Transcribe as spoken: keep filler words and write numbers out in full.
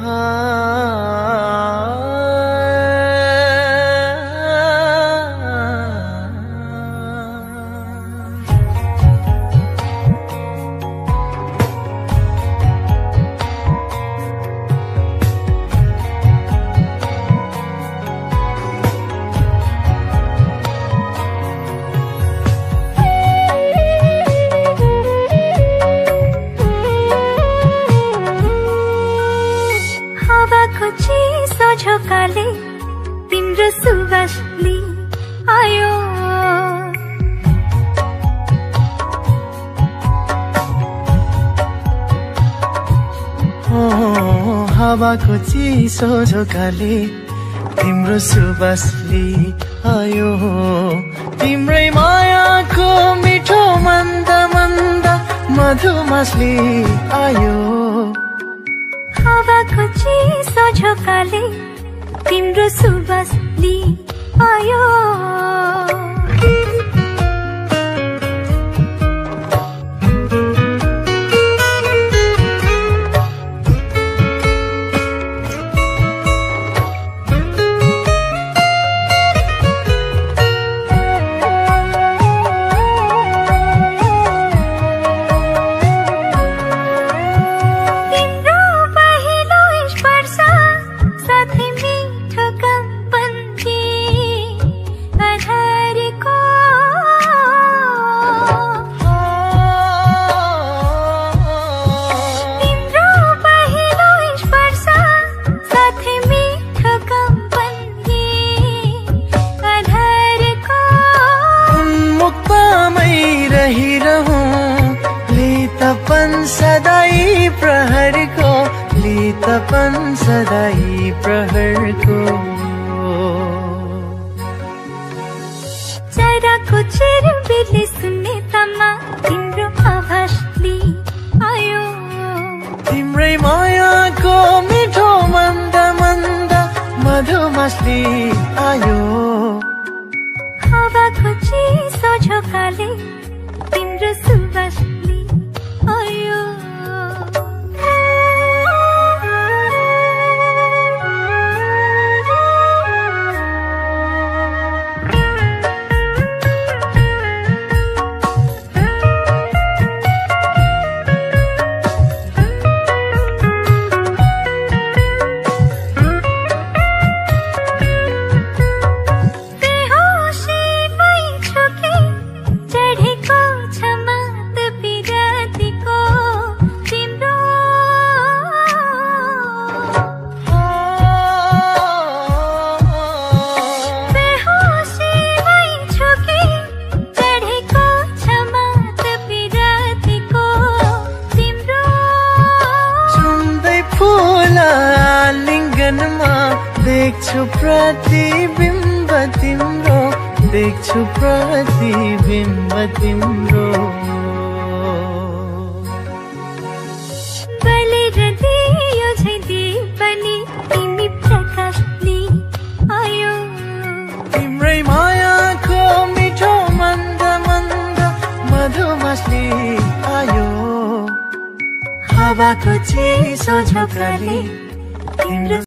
चिसो झोकाले तिम्रो सुवासले आयो। ओ हावाको चिसो झोकाले तिम्रो सुवासले आयो। तिम्रै मायाको मिठो मन्द मन्द मधुमासले आयो। हावाको चिसो झोकाले तिम्रो सुवासले आयो। लीतपन सदाई प्रहरको लीतपन सदाई प्रहरको। चराको चिरबिरले सुन्ने तमा तिम्रो आभासले आयो। तिम्रै मायाको मिठो मन्द मन्द मधुमासले आयो। हावाको चिसो झोकाले तिम्रो सुवासले आयो। देख्छु प्रतिबिम्ब तिम्रो देख्छु प्रतिबिम्ब तिम्रो। बलेर दियो झै दीपनी तिमी प्रकाशले आयो। तिम्रै मायाको मिठो मन्द मन्द मधुमासले आयो। हावाको चिसो झोकाले तिम्रो